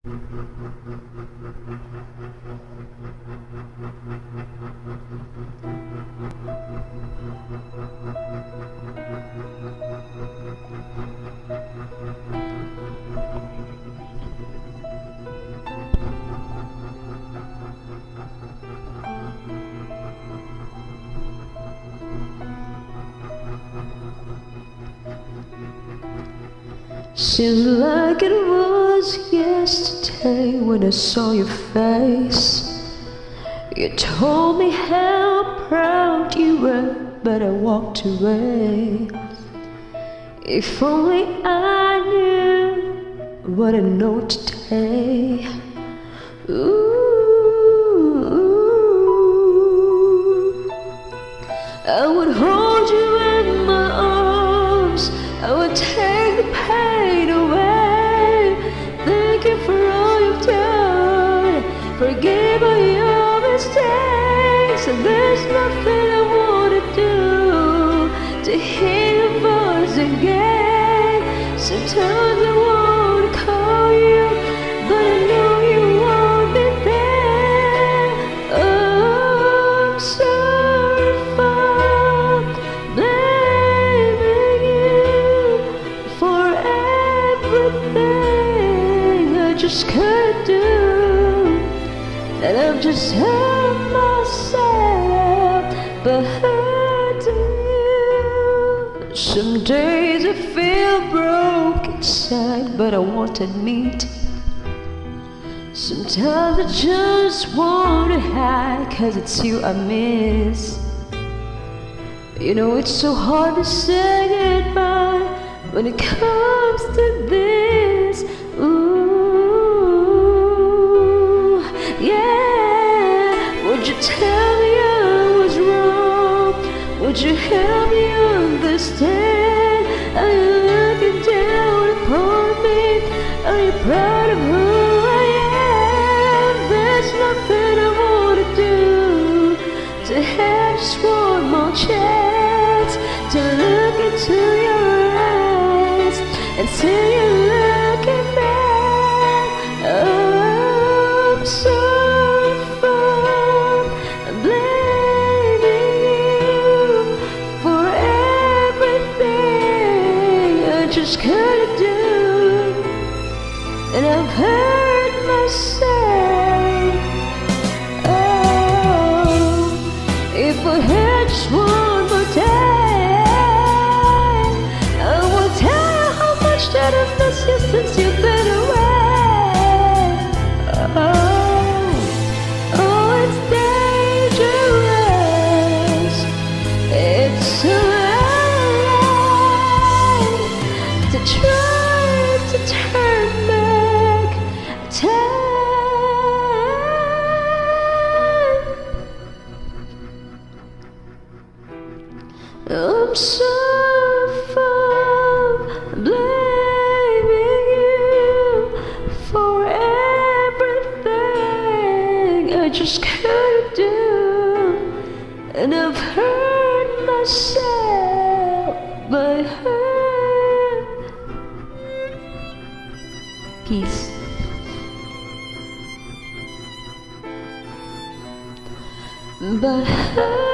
Seems like it was yesterday when I saw your face. You told me how proud you were, but I walked away. If only I knew what I know today. Ooh, I would hold you in my arms, I would take the pain away. Thank you for all you've done, forgive all your mistakes. And there's nothing I wanna do to hear your voice again. Sometimes I wanna call you, but I know you won't be there. Oh, I'm sorry for blaming you for everything I just couldn't do. And I'm just hurt myself by hurting you. Some days I feel broke inside, but I wanted meat. Sometimes I just wanna hide, 'cause it's you I miss. You know it's so hard to say goodbye when it comes to this. Ooh, yeah. Would you tell me I was wrong? Would you help me understand? Are you looking down upon me? Are you proud of who I am? There's nothing I wanna do to have just one more chance to look into your eyes and see you looking back. Oh, I'm sorry for blaming you for everything I just couldn't do. And I've hurt myself. Oh, if I had just one more day, I will tell you how much that I've missed you since you've been away. Oh, it's dangerous. It's so right to try to turn back time. I'm sorry for blaming you for everything I just couldn't do. And I've hurt myself by hurt. Peace. But